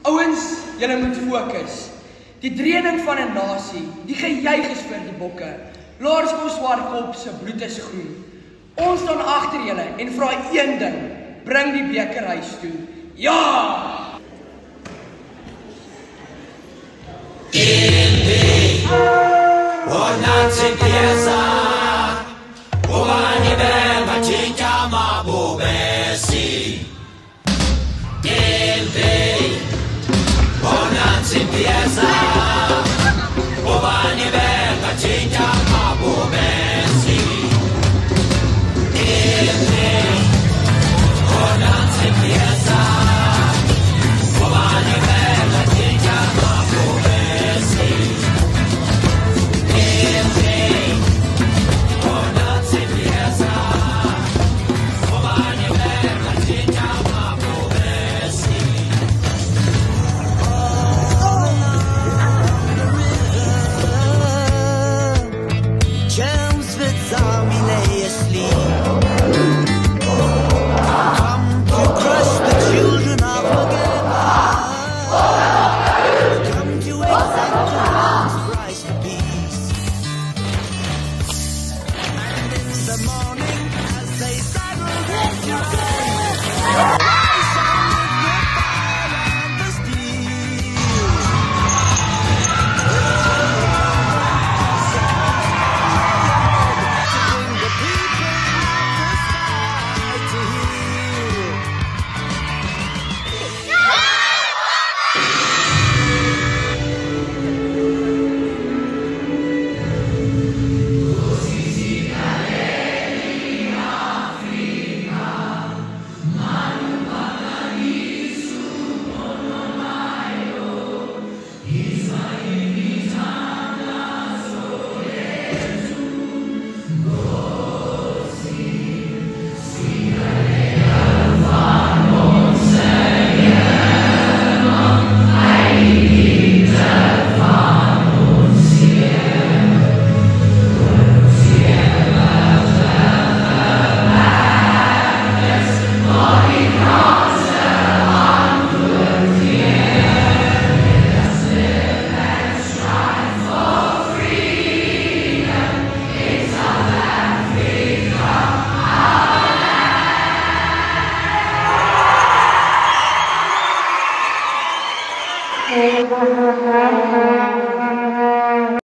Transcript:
Ouens, julle moet fokus. Die dreuning van 'n nasie, die gejuig is vir die bokke. Laerskool Swartkop se bloed is groen. Ons staan agter julle en vra een ding, bring die beker huis toe. Ja!